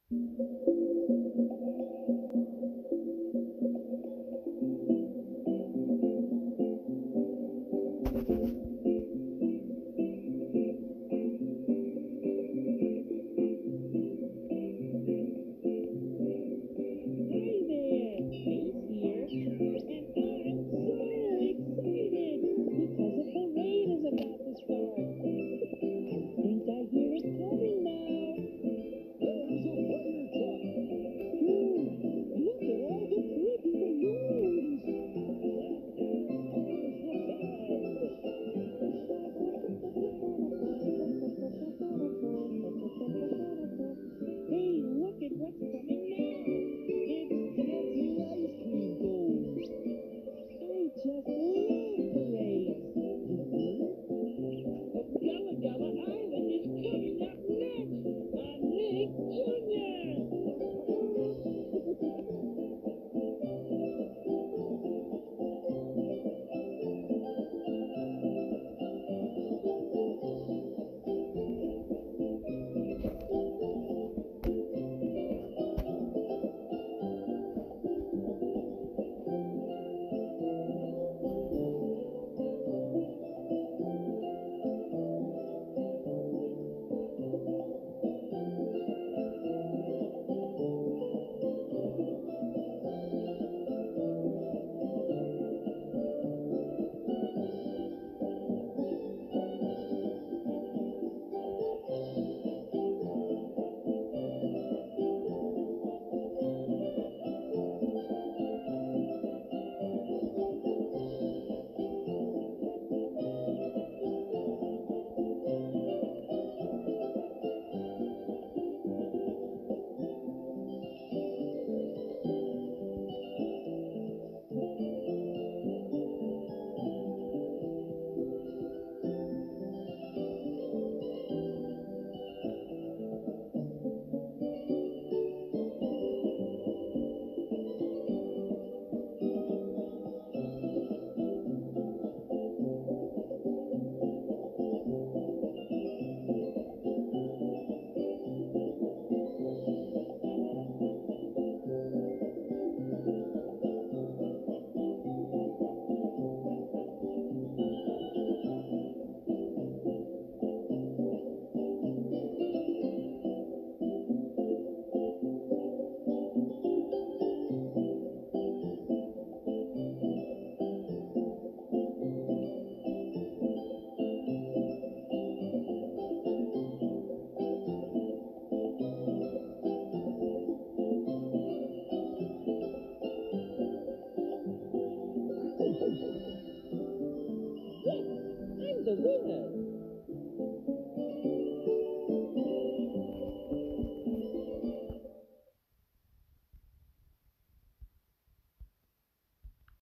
Hey there! Ace here, and I'm so excited because a parade is about to start. I think I hear it coming now. There's a fire truck. Look at all the pretty balloons. And here comes the band. Hey, look at what's coming now. It's dancing ice cream cones. I just love parades. Gullah Gullah Island is coming up next on Nick Jr. Yes, I'm the winner.